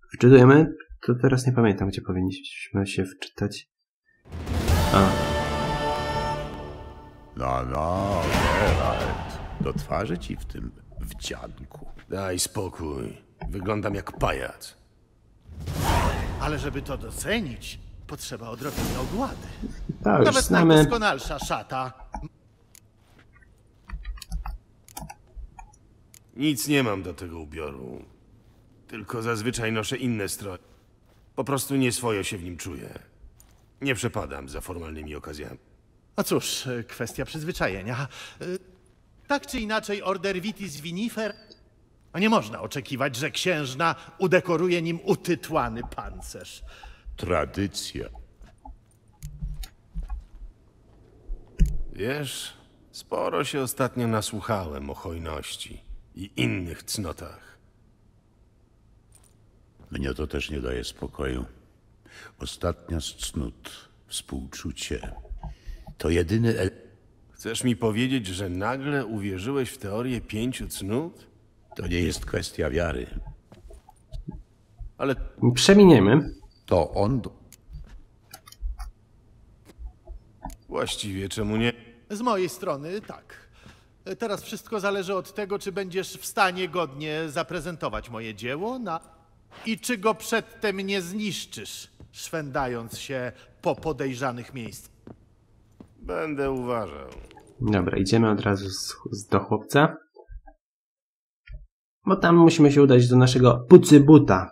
Wczytujemy? To teraz nie pamiętam, gdzie powinniśmy się wczytać. A. No, Geralt. Do twarzy ci w tym wdzianku. Daj spokój. Wyglądam jak pajac. Ale żeby to docenić, potrzeba odrobiny ogłady. Tak, już Nawet znamy. najdoskonalsza szata. Nic nie mam do tego ubioru. Tylko zazwyczaj noszę inne stroje. Po prostu nieswojo się w nim czuję. Nie przepadam za formalnymi okazjami. A cóż, kwestia przyzwyczajenia. Tak czy inaczej, order Vitis Vinifer... A nie można oczekiwać, że księżna udekoruje nim utytłany pancerz. Tradycja. Wiesz, sporo się ostatnio nasłuchałem o hojności i innych cnotach. Mnie to też nie daje spokoju. Ostatnia z cnót, współczucie, to jedyny Chcesz mi powiedzieć, że nagle uwierzyłeś w teorię 5 cnót? To nie jest kwestia wiary. Ale Przeminiemy. To on... właściwie czemu nie? Z mojej strony tak. Teraz wszystko zależy od tego, czy będziesz w stanie godnie zaprezentować moje dzieło i czy go przedtem nie zniszczysz, szwendając się po podejrzanych miejscach. Będę uważał. Dobra, idziemy od razu do chłopca. Bo tam musimy się udać do naszego pucybuta.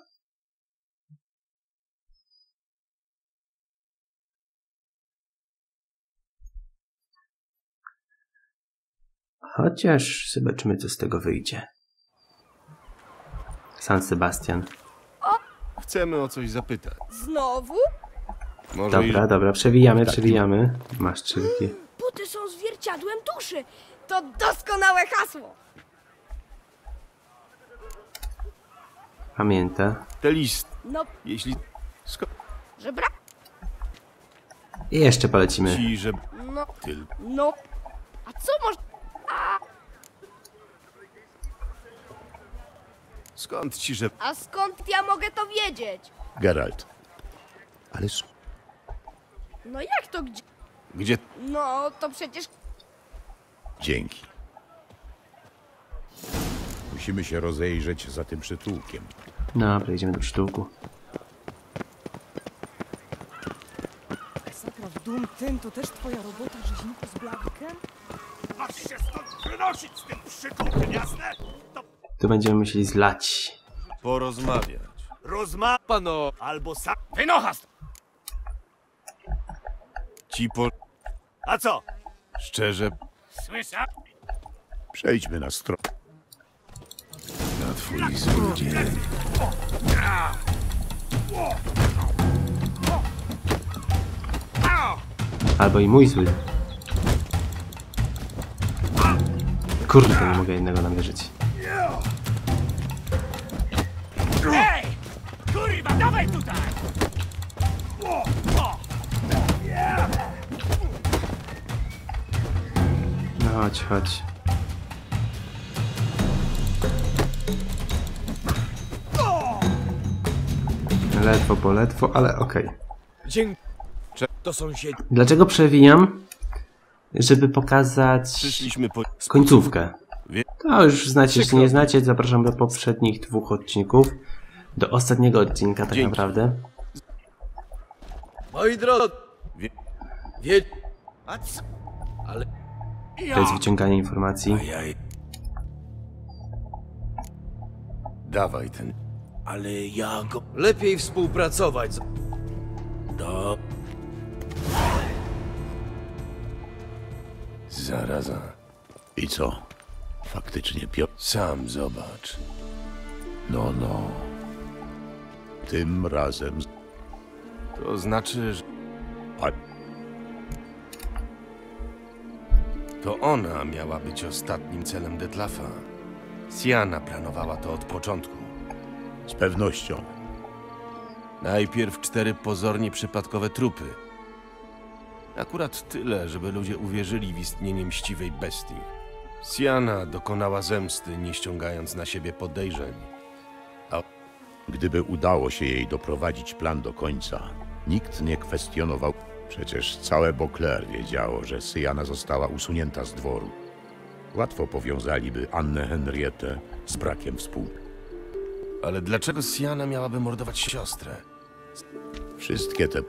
Chociaż zobaczymy, co z tego wyjdzie. San Sebastian. Chcemy o coś zapytać. Znowu? Może Dobra, przewijamy. Masz czylki. Buty są zwierciadłem duszy. To doskonałe hasło. Pamięta. te listy, No, jeśli skąd że brak. I jeszcze polecimy. ci, że No, tylko no. A co może... skąd ci, że A skąd ja mogę to wiedzieć? Geralt. Ale No jak to gdzie? gdzie No, to przecież... dzięki. Musimy się rozejrzeć za tym przytułkiem. Dobra, idziemy do przytułku. Sakra w dum, ten to też twoja robota, rzeźniku z Blaviken? Masz się stąd wynosić z tym przytułkiem, jasne? Tu będziemy musieli zlać. porozmawiać. Pano, albo sam... Wynocha stąd! Ci po A co? szczerze Słyszę? Przejdźmy na stronę. na twój zły dzień. Albo i mój zły. Kurde, nie mogę jednego namierzyć. Ej! Kurwa, dawaj tutaj! No chodź. Ledwo, po ledwo, ale okej. Dzięki. To sąsiedzi. Dlaczego przewijam? Żeby pokazać Przyszliśmy po końcówkę. Wie- To już znacie, jeśli nie znacie, zapraszam do poprzednich 2 odcinków. Do ostatniego odcinka tak Dzięki. naprawdę. Moi drodzy. Wie- Wie... A co? Ale... To jest wyciąganie informacji. Ajaj. Dawaj ten. Ale ja go... Lepiej współpracować z... Do... Zaraza. I co? Faktycznie Piotr. Sam zobacz. No. Tym razem... To znaczy, że A to ona miała być ostatnim celem Detlafa. Siana planowała to od początku. z pewnością. Najpierw 4 pozornie przypadkowe trupy. Akurat tyle, żeby ludzie uwierzyli w istnienie mściwej bestii. Siana dokonała zemsty, nie ściągając na siebie podejrzeń. Gdyby udało się jej doprowadzić plan do końca, nikt nie kwestionował. Przecież całe Beauclair wiedziało, że Syjana została usunięta z dworu. Łatwo powiązaliby Annę Henrietę z brakiem Ale dlaczego Siana miałaby mordować siostrę? Wszystkie te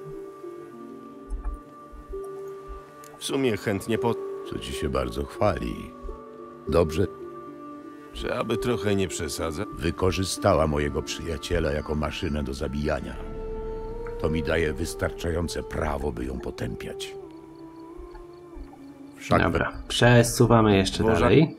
W sumie chętnie co ci się bardzo chwali. Dobrze Czy aby trochę nie przesadzać? wykorzystała mojego przyjaciela jako maszynę do zabijania. To mi daje wystarczające prawo, by ją potępiać. Wszak Dobra, przesuwamy jeszcze Boże. dalej.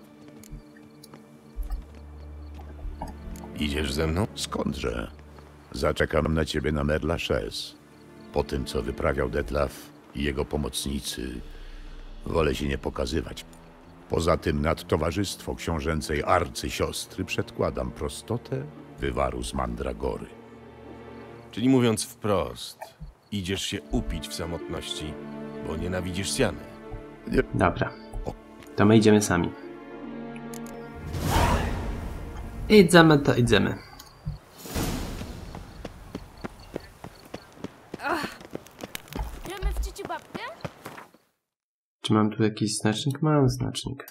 Idziesz ze mną? Skądże? Zaczekam na ciebie na Mer Lachaise. Po tym, co wyprawiał Detlaf i jego pomocnicy, wolę się nie pokazywać. Poza tym nad towarzystwo książęcej arcysiostry przedkładam prostotę wywaru z Mandragory. Czyli mówiąc wprost, idziesz się upić w samotności, bo nienawidzisz Siany. Dobra, to my idziemy sami. Idziemy to idziemy. Gramy w ciuciu babkę? Czy mam tu jakiś znacznik? Mam znacznik.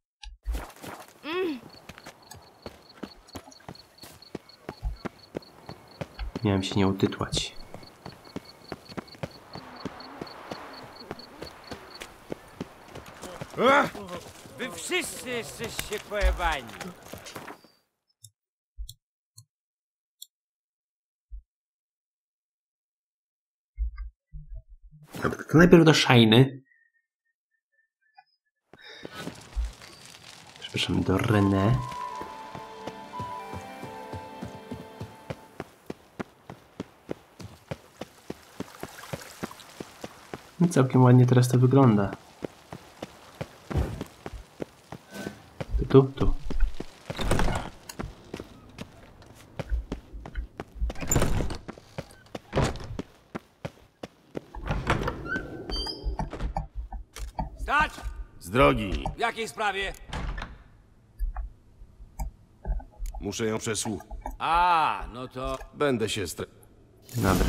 Miałem się nie utytłać. Wy wszyscy jesteście pojebani. Dobra, to najpierw do Shiny. Przepraszam, do René. No, całkiem ładnie teraz to wygląda. Tu. Stać! Z drogi! W jakiej sprawie? Muszę ją przesłuchać. A, no to... Będę się Dobra.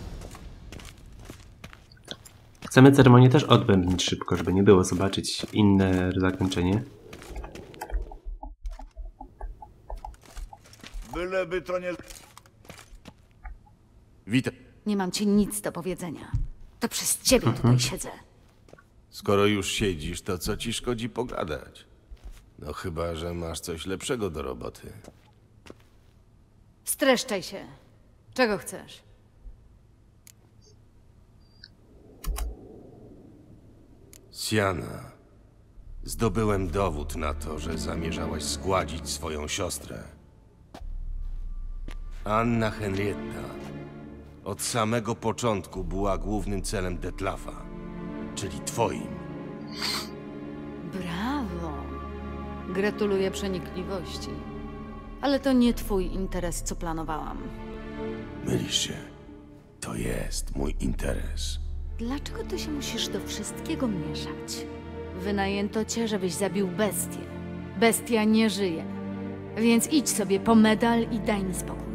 Chcemy ceremonię też odbębnić szybko, żeby nie było, zobaczyć inne zakończenie. Byleby to nie... Witam. Nie mam ci nic do powiedzenia. To przez ciebie tutaj siedzę. Skoro już siedzisz, to co ci szkodzi pogadać? No chyba, że masz coś lepszego do roboty. Streszczaj się. Czego chcesz? Siana, zdobyłem dowód na to, że zamierzałaś zgładzić swoją siostrę. Anna Henrietta od samego początku była głównym celem Detlafa, czyli twoim. Brawo. Gratuluję przenikliwości. Ale to nie twój interes, co planowałam. Mylisz się. To jest mój interes. Dlaczego ty się musisz do wszystkiego mieszać? Wynajęto cię, żebyś zabił bestię. Bestia nie żyje. Więc idź sobie po medal i daj mi spokój.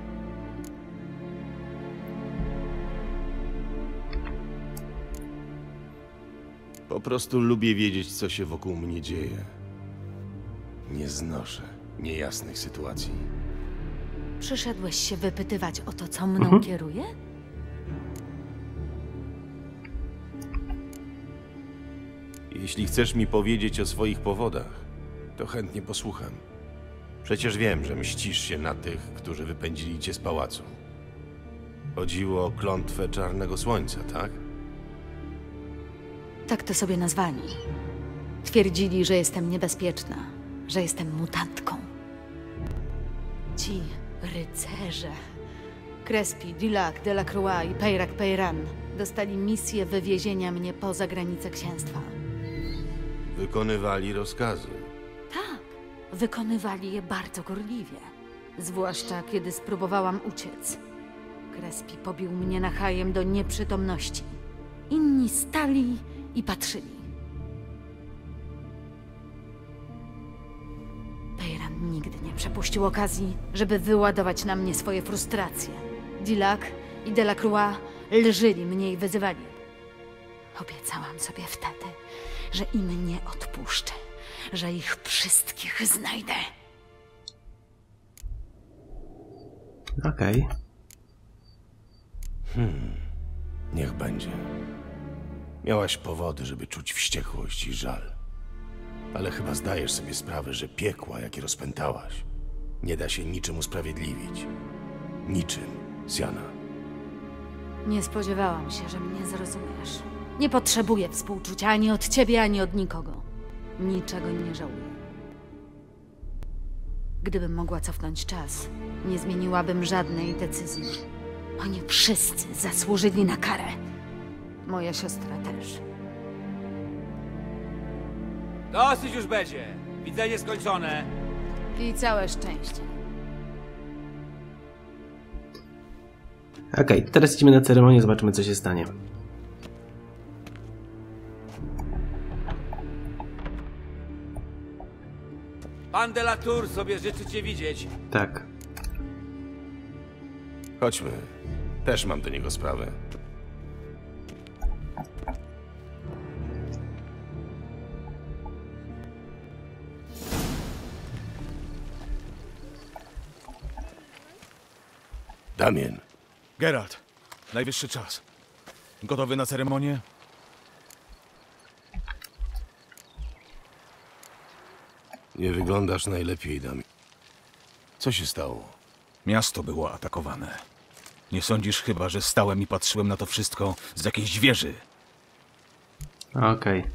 Po prostu lubię wiedzieć, co się wokół mnie dzieje. Nie znoszę niejasnych sytuacji. Przyszedłeś się wypytywać o to, co mną kieruje? Jeśli chcesz mi powiedzieć o swoich powodach, to chętnie posłucham. Przecież wiem, że mścisz się na tych, którzy wypędzili cię z pałacu. Chodziło o klątwę Czarnego Słońca, tak? Tak to sobie nazwali. Twierdzili, że jestem niebezpieczna, że jestem mutantką. Ci rycerze, Crespi, Dilac, Delacroix i Peyrac Peyran dostali misję wywiezienia mnie poza granice księstwa. Wykonywali rozkazy. Tak, wykonywali je bardzo gorliwie. Zwłaszcza kiedy spróbowałam uciec. Crespi pobił mnie nachajem do nieprzytomności. Inni stali i patrzyli. Peyran Nigdy nie przepuścił okazji, żeby wyładować na mnie swoje frustracje. Dillac i Delacroix lżyli mnie i wyzywali. Obiecałam sobie wtedy, że im nie odpuszczę, że ich wszystkich znajdę. Okej. Niech będzie. Miałaś powody, żeby czuć wściekłość i żal. Ale chyba zdajesz sobie sprawę, że piekła, jakie rozpętałaś, nie da się niczym usprawiedliwić. Niczym, Siana. Nie spodziewałam się, że mnie zrozumiesz. Nie potrzebuję współczucia ani od ciebie, ani od nikogo. Niczego nie żałuję. Gdybym mogła cofnąć czas, nie zmieniłabym żadnej decyzji. Oni wszyscy zasłużyli na karę. Moja siostra też. Dosyć już będzie. Widzenie skończone. I całe szczęście. Okej, teraz idziemy na ceremonię, zobaczymy co się stanie. Pan de la Tour sobie życzy cię widzieć. Tak. Chodźmy. Też mam do niego sprawę. Damien. Geralt, najwyższy czas. Gotowy na ceremonię? Nie wyglądasz najlepiej, Damien. Co się stało? Miasto było atakowane. Nie sądzisz chyba, że stałem i patrzyłem na to wszystko z jakiejś wieży? Okej.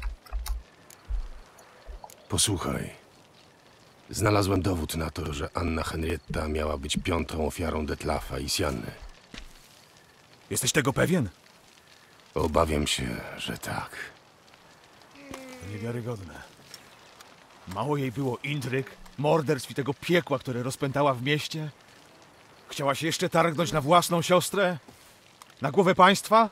Posłuchaj. Znalazłem dowód na to, że Anna Henrietta miała być 5. ofiarą Detlafa i Sianny. Jesteś tego pewien? Obawiam się, że tak. To niewiarygodne. Mało jej było intryg, morderstw i tego piekła, które rozpętała w mieście? Chciała się jeszcze targnąć na własną siostrę? Na głowę państwa?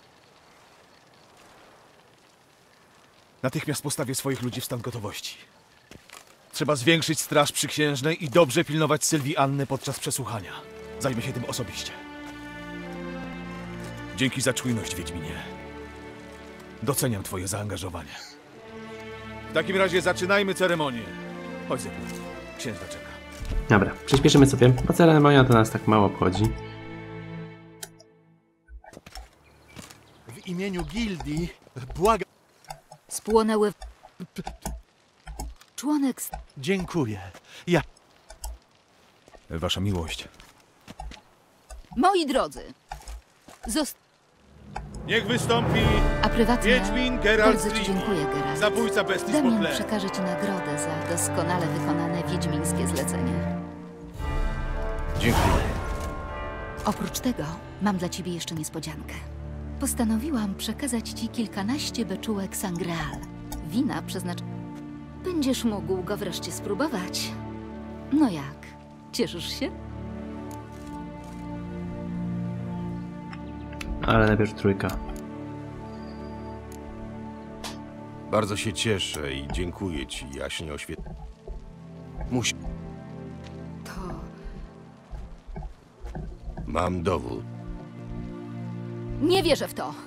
Natychmiast postawię swoich ludzi w stan gotowości. Trzeba zwiększyć straż przyksiężnej i dobrze pilnować Sylwii Anny podczas przesłuchania. Zajmę się tym osobiście. Dzięki za czujność, Wiedźminie. Doceniam twoje zaangażowanie. W takim razie zaczynajmy ceremonię. Chodź ze mną. Księżna czeka. Dobra, przyspieszymy sobie, bo ceremonia to nas tak mało obchodzi. W imieniu gildii błagam... Spłonęły... Członek... Dziękuję. Ja... Wasza miłość. Moi drodzy, Niech wystąpi A prywatnie Wiedźmin Geralt bardzo ci z Rivii, dziękuję, Geralt. zabójca bestii z Damien Poplę. przekaże ci nagrodę za doskonale wykonane wiedźmińskie zlecenie. Dziękuję. Oprócz tego mam dla ciebie jeszcze niespodziankę. Postanowiłam przekazać ci kilkanaście beczułek Sangreal. Wina Będziesz mógł go wreszcie spróbować. No jak? Cieszysz się? Ale najpierw trójka. Bardzo się cieszę i dziękuję ci, jaśnie oświetl... Musi... To... Mam dowód. Nie wierzę w to!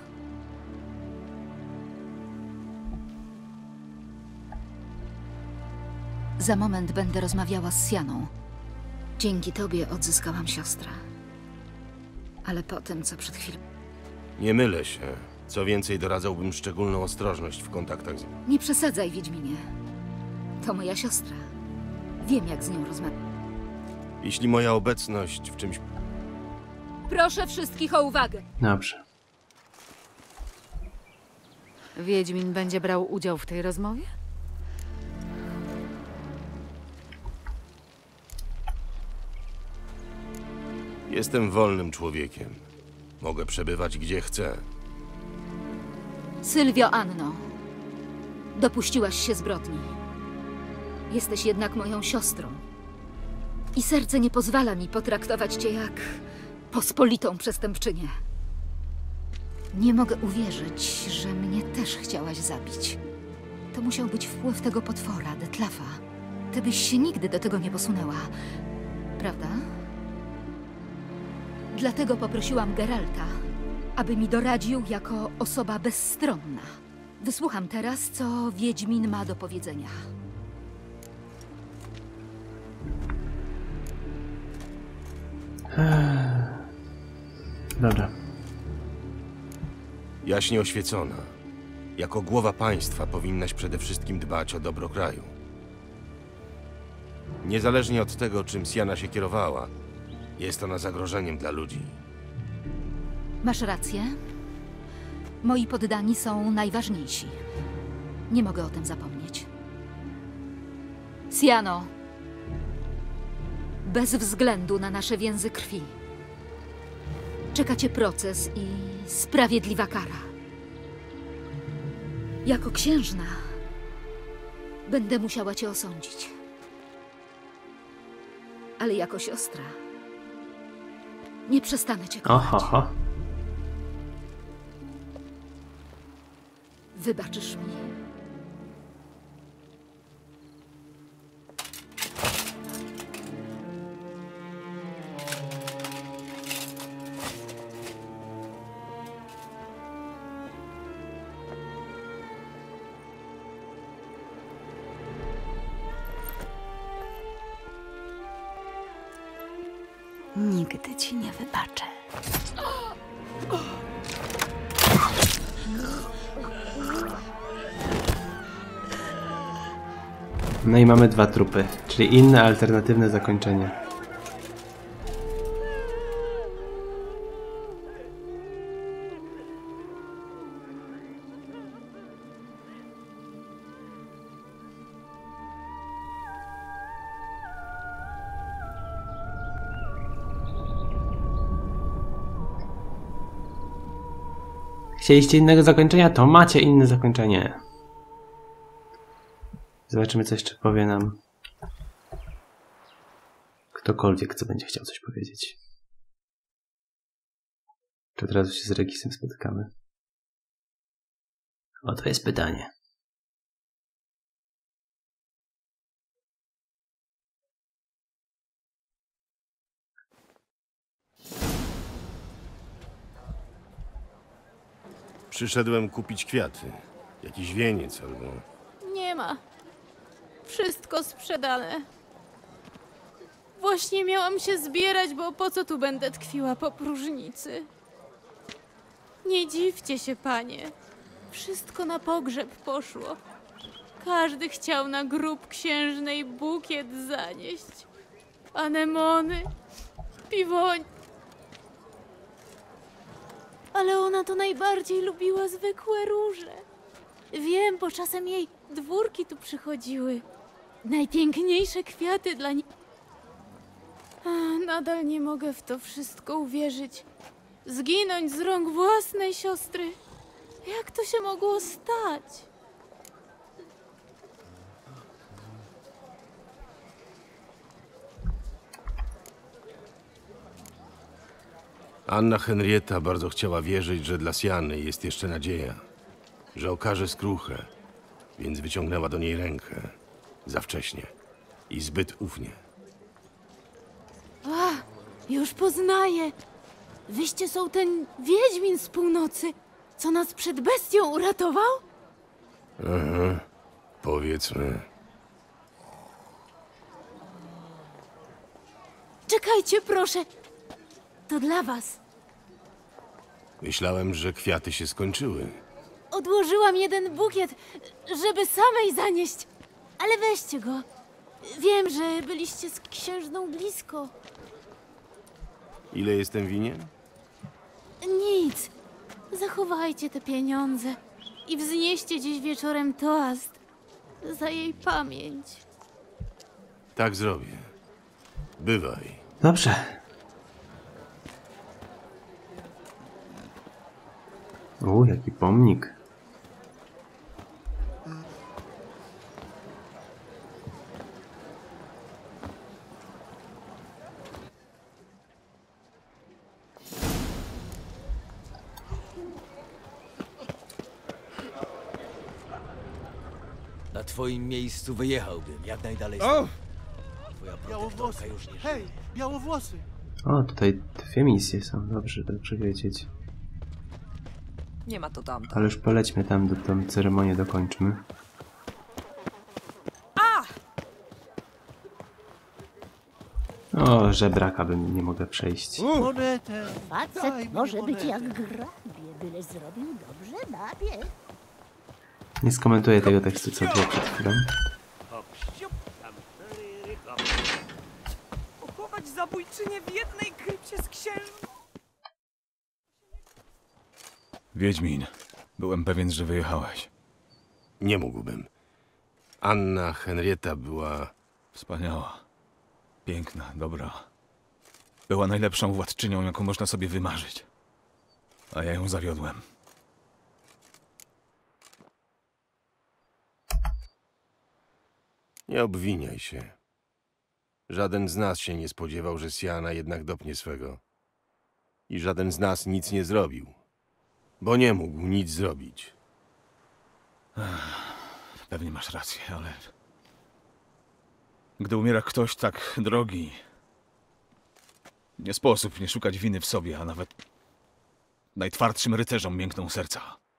Za moment będę rozmawiała z Sianą. Dzięki tobie odzyskałam siostrę. Ale po tym, co przed chwilą... Nie mylę się. Co więcej, doradzałbym szczególną ostrożność w kontaktach z... Nie przesadzaj, Wiedźminie. To moja siostra. Wiem, jak z nią rozmawiać. Jeśli moja obecność w czymś... Proszę wszystkich o uwagę. Dobrze. Wiedźmin będzie brał udział w tej rozmowie? Jestem wolnym człowiekiem. Mogę przebywać gdzie chcę. Sylwio Anno, dopuściłaś się zbrodni. Jesteś jednak moją siostrą. I serce nie pozwala mi potraktować cię jak pospolitą przestępczynię. Nie mogę uwierzyć, że mnie też chciałaś zabić. To musiał być wpływ tego potwora, Detlafa. ty byś się nigdy do tego nie posunęła, prawda? Dlatego poprosiłam Geralta, aby mi doradził jako osoba bezstronna. Wysłucham teraz, co Wiedźmin ma do powiedzenia. Dobra. Jaśnie oświecona. Jako głowa państwa powinnaś przede wszystkim dbać o dobro kraju. Niezależnie od tego, czym Siana się kierowała, jest ona zagrożeniem dla ludzi. Masz rację. Moi poddani są najważniejsi. Nie mogę o tym zapomnieć. Siano, bez względu na nasze więzy krwi, czeka cię proces i sprawiedliwa kara. Jako księżna będę musiała cię osądzić. Ale jako siostra nie przestanę cię kochać. Oho. Wybaczysz mi? Nigdy ci nie wybaczę. No i mamy 2 trupy, czyli inne alternatywne zakończenie. Chcieliście innego zakończenia? To macie inne zakończenie. Zobaczymy, co jeszcze powie nam ktokolwiek, co będzie chciał coś powiedzieć. Czy od razu się z Regisem spotykamy? O, to jest pytanie. Przyszedłem kupić kwiaty. Jakiś wieniec albo... Nie ma. Wszystko sprzedane. Właśnie miałam się zbierać, bo po co tu będę tkwiła po próżnicy? Nie dziwcie się, panie. Wszystko na pogrzeb poszło. Każdy chciał na grób księżnej bukiet zanieść. Anemony, piwoń. Ale ona to najbardziej lubiła zwykłe róże. Wiem, bo czasem jej dwórki tu przychodziły. Najpiękniejsze kwiaty dla niej. Nadal nie mogę w to wszystko uwierzyć. Zginąć z rąk własnej siostry. Jak to się mogło stać? Anna Henrietta bardzo chciała wierzyć, że dla Siany jest jeszcze nadzieja. Że okaże skruchę, więc wyciągnęła do niej rękę. Za wcześnie. I zbyt ufnie. Już poznaję. Wyście są ten wiedźmin z północy, co nas przed bestią uratował? Aha, powiedzmy. Czekajcie, proszę. To dla was. Myślałem, że kwiaty się skończyły. Odłożyłam jeden bukiet, żeby samej zanieść. Ale weźcie go. Wiem, że byliście z księżną blisko. Ile jestem winien? Nic. Zachowajcie te pieniądze i wznieście dziś wieczorem toast za jej pamięć. Tak zrobię. Bywaj. Dobrze. Jaki pomnik. twoim miejscu wyjechałbym jak najdalej stąd. Twoja protektorka już nie żyje. Hej, białowłosy! O, tutaj 2 misje są, dobrze wiedzieć. Nie ma to tamta. Ale już polećmy tam, tą ceremonię dokończmy. O, żebraka bym nie mogę przejść. Monetę! Facet może być jak grabie, byle zrobił dobrze babie. Nie skomentuję tego tekstu, co było przed chwilą. Pochować zabójczynię w jednej krypcie z księżną. Wiedźmin, byłem pewien, że wyjechałeś. Nie mógłbym. Anna Henrietta była... Wspaniała. Piękna, dobra. Była najlepszą władczynią, jaką można sobie wymarzyć. A ja ją zawiodłem. Nie obwiniaj się. Żaden z nas się nie spodziewał, że Siana jednak dopnie swego. I żaden z nas nic nie zrobił. Bo nie mógł nic zrobić. Pewnie masz rację, ale... Gdy umiera ktoś tak drogi... Nie sposób nie szukać winy w sobie, a nawet... najtwardszym rycerzom miękną serca.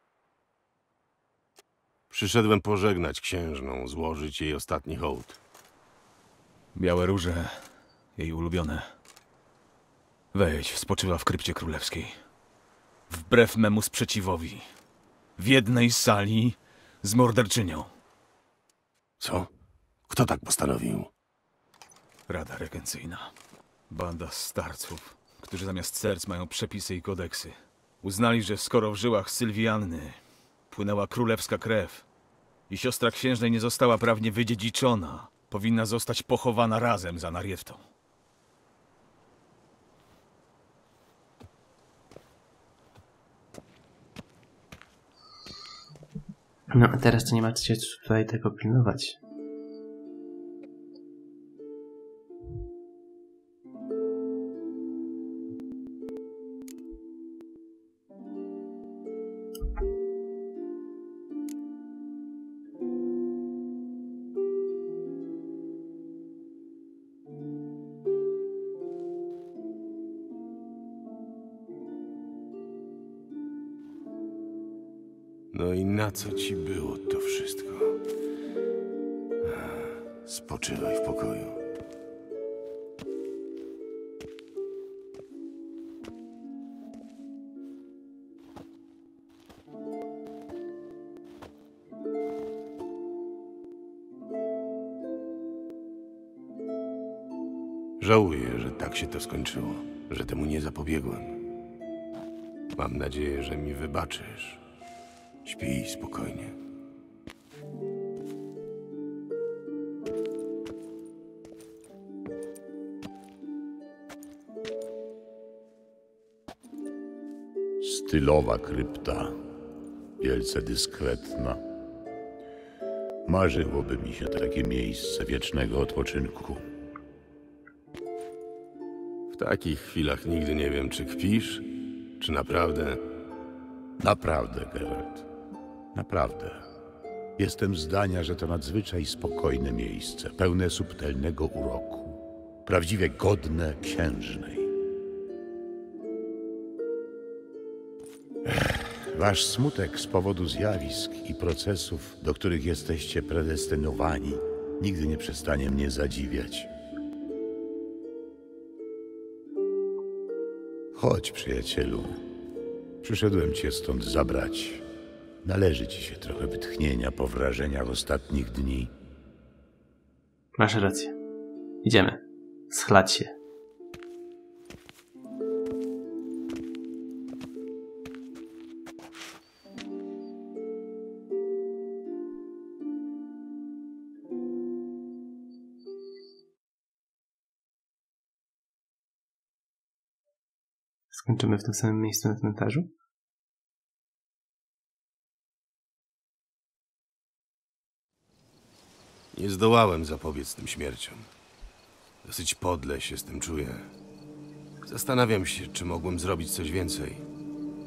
Przyszedłem pożegnać księżną, złożyć jej ostatni hołd. Białe róże, jej ulubione. Wejdź, spoczywa w krypcie królewskiej. Wbrew memu sprzeciwowi. W jednej sali z morderczynią. Co? Kto tak postanowił? Rada regencyjna. Banda starców, którzy zamiast serc mają przepisy i kodeksy. Uznali, że skoro w żyłach Sylwianny płynęła królewska krew i siostra księżnej nie została prawnie wydziedziczona, powinna zostać pochowana razem z Anarietą. No a teraz to nie ma się tutaj tego pilnować. No i na co ci było to wszystko? Spoczywaj w pokoju. Żałuję, że tak się to skończyło, że temu nie zapobiegłem. Mam nadzieję, że mi wybaczysz. Śpij spokojnie. Stylowa krypta, wielce dyskretna. Marzyłoby mi się takie miejsce wiecznego odpoczynku. W takich chwilach nigdy nie wiem, czy kpisz, czy naprawdę... Naprawdę, Geralt. Naprawdę. Jestem zdania, że to nadzwyczaj spokojne miejsce, pełne subtelnego uroku. Prawdziwie godne księżnej. Wasz smutek z powodu zjawisk i procesów, do których jesteście predestynowani, nigdy nie przestanie mnie zadziwiać. Chodź, przyjacielu. Przyszedłem cię stąd zabrać. Należy ci się trochę wytchnienia po wrażeniach ostatnich dni. Masz rację. Idziemy. Schlać się. Skończymy w tym samym miejscu na cmentarzu? Nie zdołałem zapobiec tym śmierciom. Dosyć podle się z tym czuję. Zastanawiam się, czy mogłem zrobić coś więcej.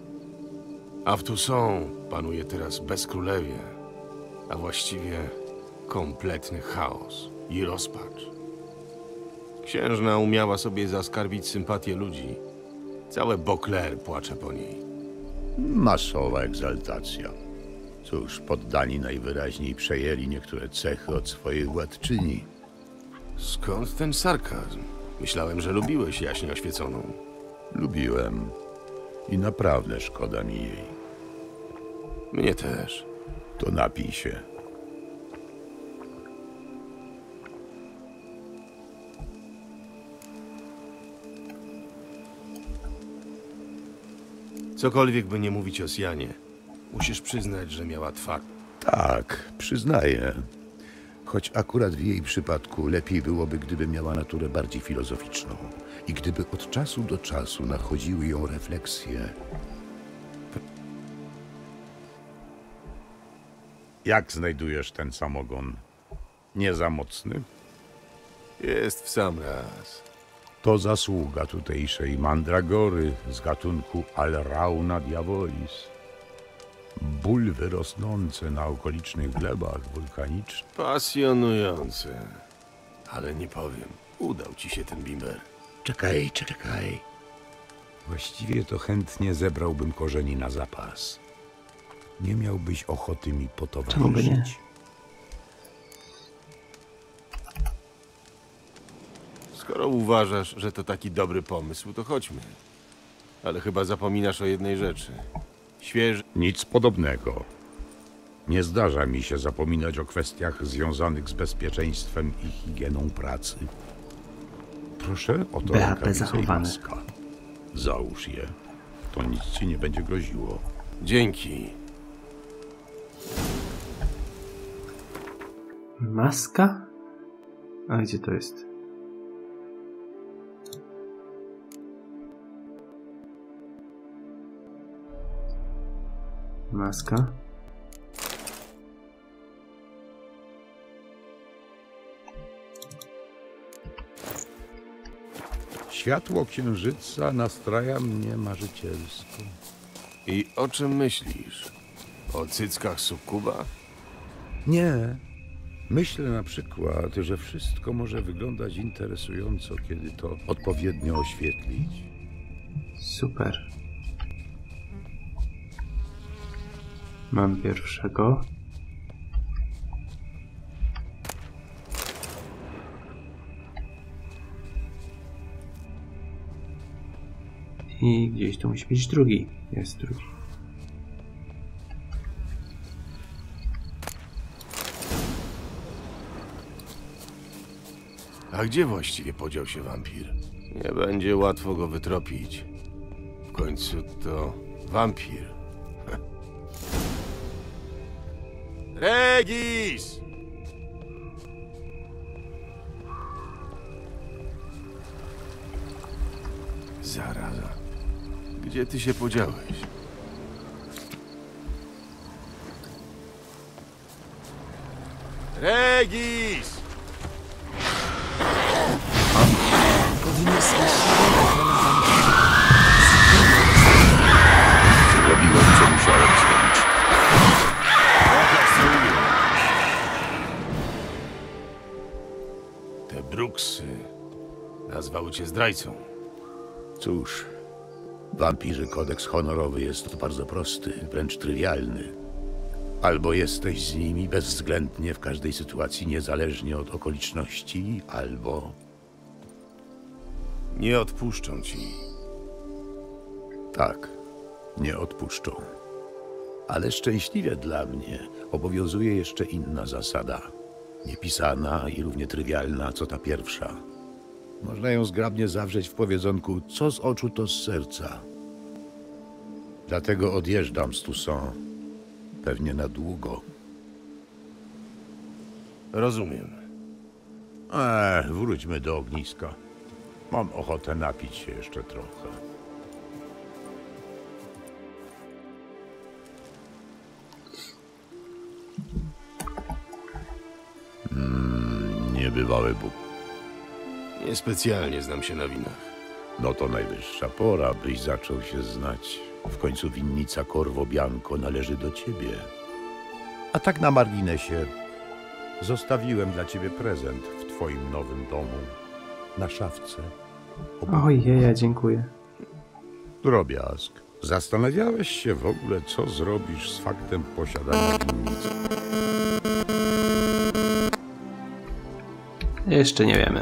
A w Toussaint panuje teraz bezkrólewie, a właściwie Kompletny chaos i rozpacz. Księżna umiała sobie zaskarbić sympatię ludzi. Całe Beauclair płacze po niej. Masowa egzaltacja. Cóż, poddani najwyraźniej przejęli niektóre cechy od swojej władczyni. Skąd ten sarkazm? Myślałem, że lubiłeś jaśnie oświeconą. Lubiłem. I naprawdę szkoda mi jej. Mnie też. To napij się. Cokolwiek by nie mówić o Sianie, musisz przyznać, że miała twarz. Tak, przyznaję. Choć akurat w jej przypadku lepiej byłoby, gdyby miała naturę bardziej filozoficzną i gdyby od czasu do czasu nachodziły ją refleksje. Jak znajdujesz ten samogon? Nie za mocny? Jest w sam raz. To zasługa tutejszej mandragory z gatunku Alrauna diabolis. Bulwy rosnące na okolicznych glebach wulkanicznych. Pasjonujące. Ale nie powiem, udał ci się ten bimber. Czekaj. Właściwie to chętnie zebrałbym korzeni na zapas. Nie miałbyś ochoty mi Czemu by nie? potowarzyszyć? Skoro uważasz, że to taki dobry pomysł, to chodźmy. Ale chyba zapominasz o jednej rzeczy. Nic podobnego. Nie zdarza mi się zapominać o kwestiach związanych z bezpieczeństwem i higieną pracy. Proszę o to rękawice i maska. Załóż je. To nic ci nie będzie groziło. Dzięki. Maska? A gdzie to jest? Maska. Światło księżyca nastraja mnie marzycielsko. I o czym myślisz? O cyckach sukuba? Nie. Myślę na przykład, że wszystko może wyglądać interesująco, kiedy to odpowiednio oświetlić. Super. Mam pierwszego. I gdzieś tu musi być drugi. Jest drugi. A gdzie właściwie podział się wampir? Nie będzie łatwo go wytropić. W końcu to wampir. Regis! Zaraza. Gdzie ty się podziałeś? Regis! Zrobiłem, co musiałem zrobić. Te Brooksy nazwały cię zdrajcą. Cóż, wampirzy kodeks honorowy jest bardzo prosty, wręcz trywialny. Albo jesteś z nimi bezwzględnie w każdej sytuacji, niezależnie od okoliczności, albo... Nie odpuszczą ci. Tak, nie odpuszczą. Ale szczęśliwie dla mnie obowiązuje jeszcze inna zasada. Niepisana i równie trywialna, co ta pierwsza. Można ją zgrabnie zawrzeć w powiedzonku, co z oczu, to z serca. Dlatego odjeżdżam z Toussaint. Pewnie na długo. Rozumiem. Wróćmy do ogniska. Mam ochotę napić się jeszcze trochę. Niebywały Bóg. Niespecjalnie znam się na winach. No to najwyższa pora, byś zaczął się znać. W końcu winnica Corvo Bianco należy do ciebie. A tak na marginesie, Zostawiłem dla ciebie prezent w twoim nowym domu. Na szafce. Ojej, dziękuję. Drobiazg. Zastanawiałeś się w ogóle, co zrobisz z faktem posiadania winnicy? Jeszcze nie wiemy.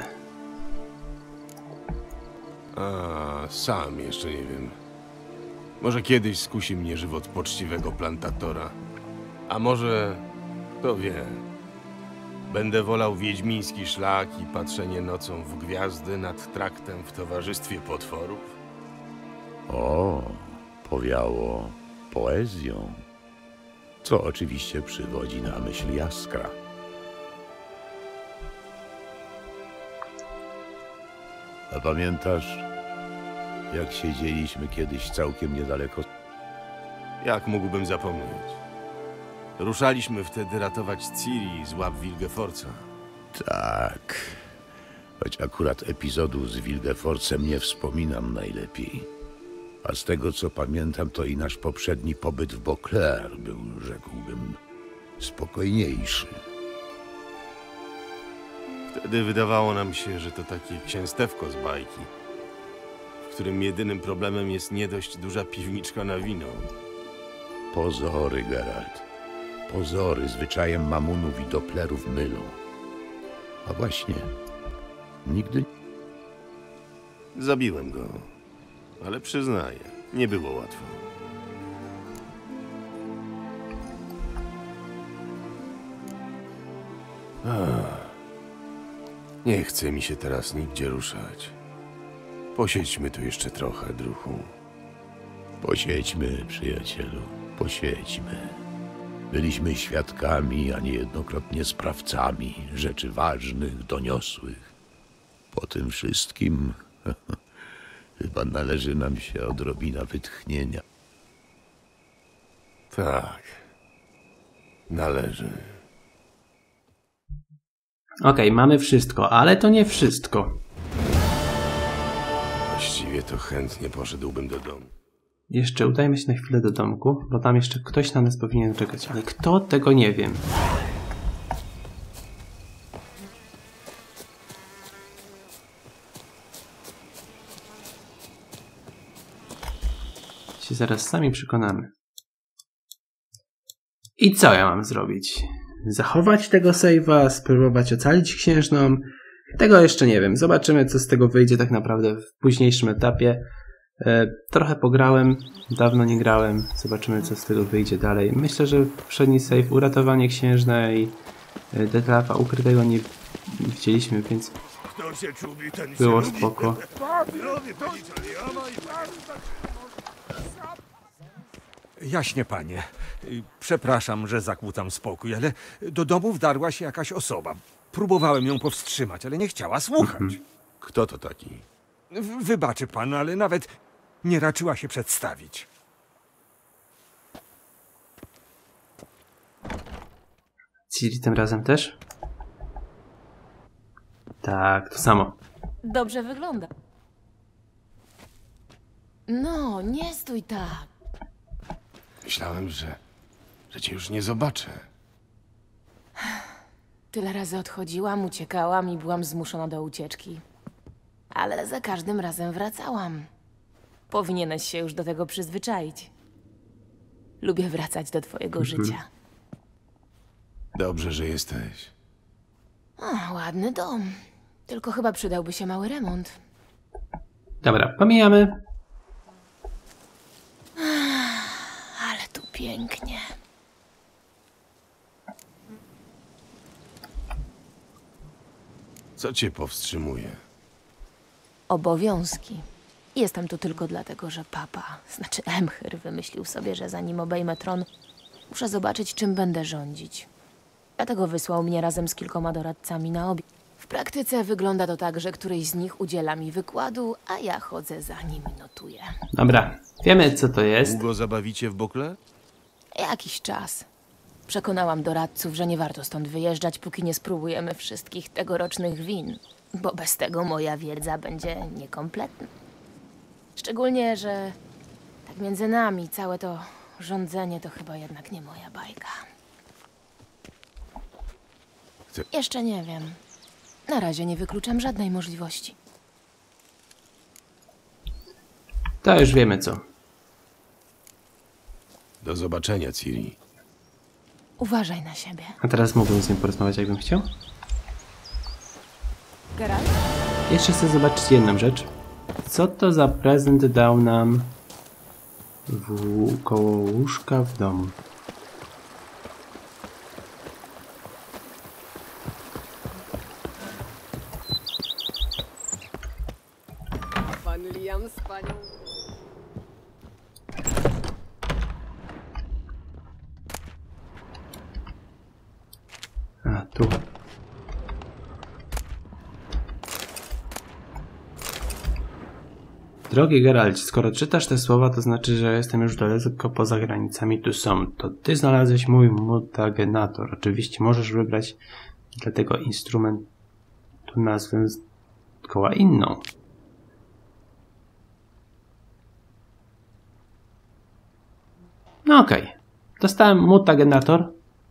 Sam jeszcze nie wiem. Może kiedyś skusi mnie żywot poczciwego plantatora. A może, kto wie, będę wolał wiedźmiński szlak i patrzenie nocą w gwiazdy nad traktem w towarzystwie potworów? O, powiało poezją, co oczywiście przywodzi na myśl Jaskra. A pamiętasz, jak siedzieliśmy kiedyś całkiem niedaleko? Jak mógłbym zapomnieć? Ruszaliśmy wtedy ratować Ciri z łap Wilgefortza. Tak, choć akurat epizodu z Wilgefortzem nie wspominam najlepiej. A z tego, co pamiętam, to i nasz poprzedni pobyt w Beauclair był, rzekłbym, spokojniejszy. Wtedy wydawało nam się, że to takie księstewko z bajki, w którym jedynym problemem jest nie dość duża piwniczka na wino. Pozory, Geralt. Pozory zwyczajem mamunów i doplerów mylą. A właśnie, nigdy... Zabiłem go, ale przyznaję, nie było łatwo. Nie chce mi się teraz nigdzie ruszać. Posiedźmy tu jeszcze trochę, druhu. Posiedźmy, przyjacielu, posiedźmy. Byliśmy świadkami, a niejednokrotnie sprawcami rzeczy ważnych, doniosłych. Po tym wszystkim chyba należy nam się odrobina wytchnienia. Tak, należy. Okej, mamy wszystko, ale to nie wszystko. Właściwie to chętnie poszedłbym do domu. Jeszcze udajmy się na chwilę do domku, bo tam jeszcze ktoś na nas powinien czekać, ale kto, tego nie wiem. Się zaraz sami przekonamy. I co ja mam zrobić? Zachować tego save'a, spróbować ocalić księżną? Tego jeszcze nie wiem. Zobaczymy, co z tego wyjdzie tak naprawdę w późniejszym etapie. Trochę pograłem, dawno nie grałem. Zobaczymy, co z tego wyjdzie dalej. Myślę, że poprzedni save, uratowanie księżnej, Detlafa ukrytego nie widzieliśmy, więc było spoko. Jaśnie, panie. Przepraszam, że zakłócam spokój, ale do domu wdarła się jakaś osoba. Próbowałem ją powstrzymać, ale nie chciała słuchać. Kto to taki? Wybaczy pan, ale nawet nie raczyła się przedstawić. Ciri tym razem też? Tak, to samo. Dobrze wygląda. No, nie stój tak. Myślałem, że cię już nie zobaczę. Tyle razy odchodziłam, uciekałam i byłam zmuszona do ucieczki. Ale za każdym razem wracałam. Powinieneś się już do tego przyzwyczaić. Lubię wracać do twojego życia. Dobrze, że jesteś. O, ładny dom. Tylko chyba przydałby się mały remont. Dobra, pomijamy. Ale tu pięknie. Co cię powstrzymuje? Obowiązki. Jestem tu tylko dlatego, że papa, znaczy Emhyr, wymyślił sobie, że zanim obejmę tron, muszę zobaczyć, czym będę rządzić. Dlatego wysłał mnie razem z kilkoma doradcami na obiad. W praktyce wygląda to tak, że któryś z nich udziela mi wykładu, a ja chodzę za nim i notuję. Dobra, wiemy, co to jest. Długo zabawicie w Beauclair? Jakiś czas. Przekonałam doradców, że nie warto stąd wyjeżdżać, póki nie spróbujemy wszystkich tegorocznych win, bo bez tego moja wiedza będzie niekompletna. Szczególnie, że tak między nami całe to rządzenie to chyba jednak nie moja bajka. chcę... Jeszcze nie wiem. Na razie nie wykluczam żadnej możliwości. To już wiemy co. Do zobaczenia, Ciri. Uważaj na siebie. A teraz mógłbym z nim porozmawiać, jakbym chciał? Geralt? Jeszcze chcę zobaczyć jedną rzecz. Co to za prezent dał nam koło łóżka w domu? Pan Liam z panią. A, tu. Drogi Geralt, skoro czytasz te słowa, to znaczy, że jestem już daleko poza granicami tu są. To ty znalazłeś mój mutagenator. Oczywiście możesz wybrać dla tego instrumentu nazwę koła inną. No okej. Dostałem mutagenator.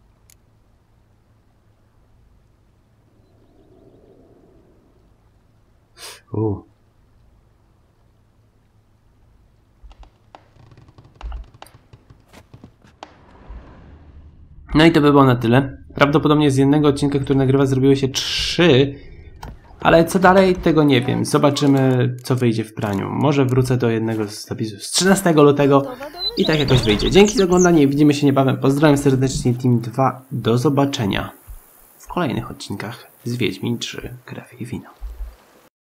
No i to by było na tyle. Prawdopodobnie z jednego odcinka, który nagrywa, zrobiły się 3. Ale co dalej, tego nie wiem. Zobaczymy, co wyjdzie w praniu. Może wrócę do jednego z zapisów z 13 lutego i tak jakoś wyjdzie. Dzięki za oglądanie. Widzimy się niebawem. Pozdrawiam serdecznie Team 2. Do zobaczenia w kolejnych odcinkach z Wiedźmin 3 Krew i Wino.